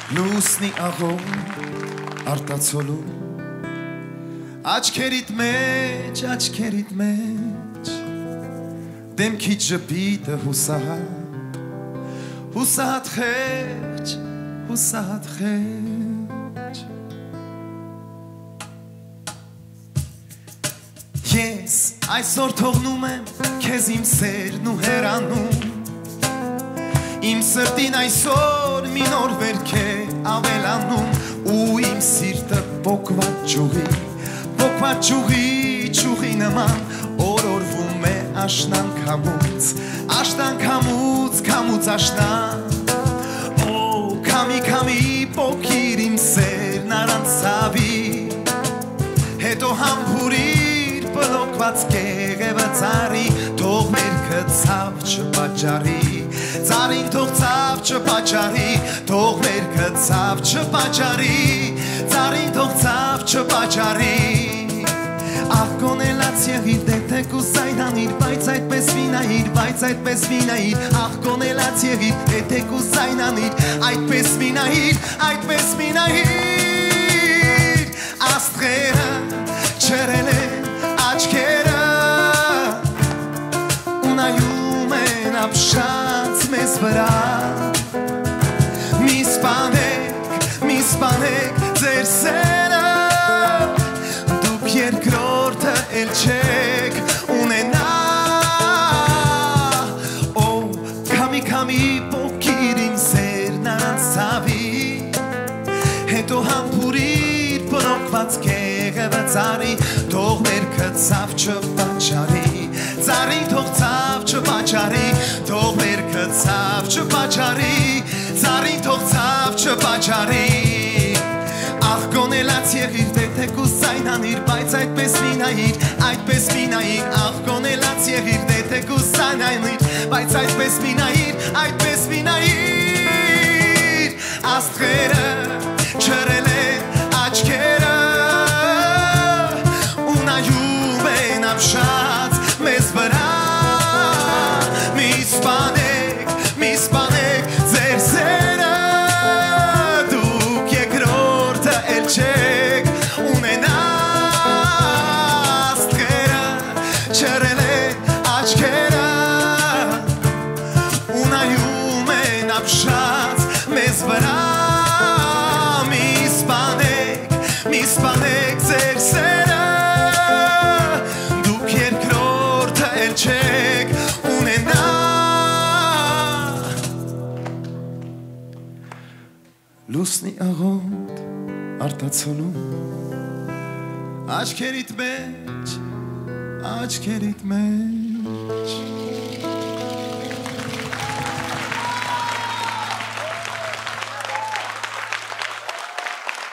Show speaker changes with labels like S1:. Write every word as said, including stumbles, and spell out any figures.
S1: Լուսնի աղոն արտացոլում Աչքերիդ մեջ, աչքերիդ մեջ Դեմքի ջպիտը հուսահատ Հուսահատ խեղճ, հուսահատ խեղճ Ես այսօր թողնում եմ քեզ իմ սերն ու հեռանում Իմ սրտին այսօր մի նոր վերք է ավելանում Ու իմ սիրտը պոկված ճուղի, պոկված ճուղի, ճուղի նման Օրորվում է աշնանք համուց, աշնանք համուց, քամուց աշնանք Օ, քամի, քամի, պոկիր իմ սերն առանց ցավի Հետո համբուրիր պլոկված կեղևը ծառի Թող մերքը ցավ չպաճառի Ծառին թող ցավ չպաճառի Թող մերքը ցավ չպաճառի Ծառին թող ցավ չպաճառի Ախ կոնելաց եղիր դե կուսայնանիր Բայց այդպես վինայիր, բայց այդպես վինայիր Ախ կոնելաց եղիր դե կուսայնանիր Այդպես վինայիր, այդպես վինայիր Աստղերը չերել են աչքերը Ու նայում են ապշած մեզ վրա Մի սպանեք, մի սպանեք ձեր սերը Դուք երկրորդը էլ չեք ունենա Օ, քամի, քամի պոկիր իմ սերն առանց ցավի Հետո համբուրիր պլոկված կեղևը ծառի Թող մերքը ցավ չպաճառի Ծառին թող ցավ չպաճառի Թող մերքը ցավ չպաճառի Ծառին թող ցավ չպաճառի Ախ կոնելաց եղիր դե կուսայնանիր Բայց այդպես վինայիր, այդպես վինայիր Ախ կոնելաց եղիր դե կուսայնանիր Բայց այդպես վինայիր, այդպես վինայիր Աստղերը չրել են աչքերը Ու նայում են ապշած մեզ վրա Մի սպանեք, մի սպանեք ձեր սերը Դուք երկրորդը էլ չեք ունենա Աստղերը չրել են աչքերը Ու նայում են ապշած մեզ վրա Մի սպանեք, մի սպանեք ձեր սերը Դուք երկրորդը էլ չեք ունենա Լուսնի աղոտ արտացոլում Աչքերիդ մեջ, աչքերիդ մեջ